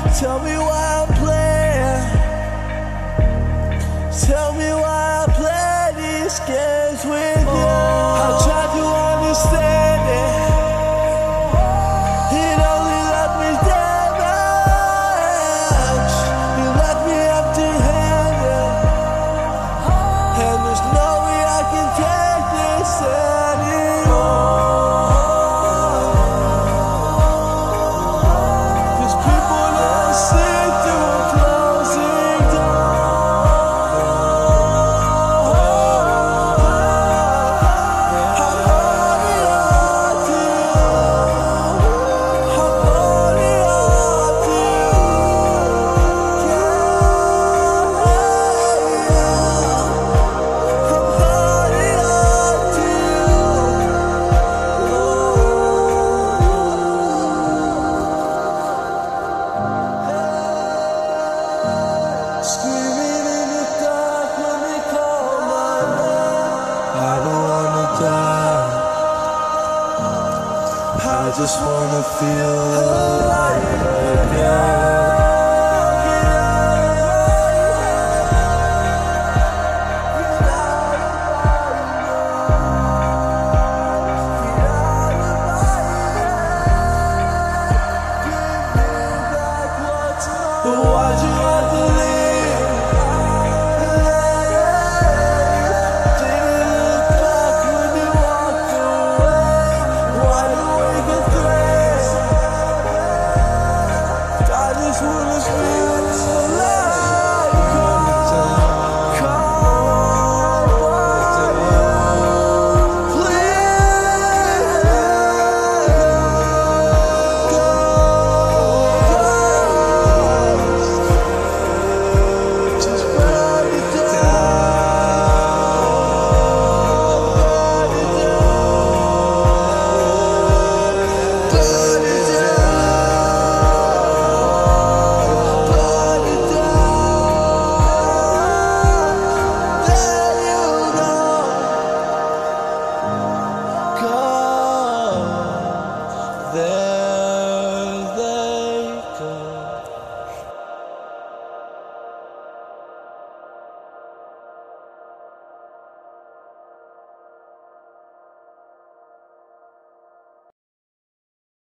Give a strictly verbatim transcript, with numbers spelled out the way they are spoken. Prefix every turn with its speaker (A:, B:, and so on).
A: Tell me why I'm playing. Tell me why I play these games with you. I tried to understand it. It only left me damaged. You left me empty-handed. And there's no way I can take this anymore. Cause people don't see through a closing door. I'm holding on to you. I'm holding on to you. Yeah, I'm holding on to you. Screaming in the dark when they call my name. I don't wanna die. I just wanna feel alive again. But why'd you have to leave? Didn't look back when you walked away. Wide awake at three. I just wanna feel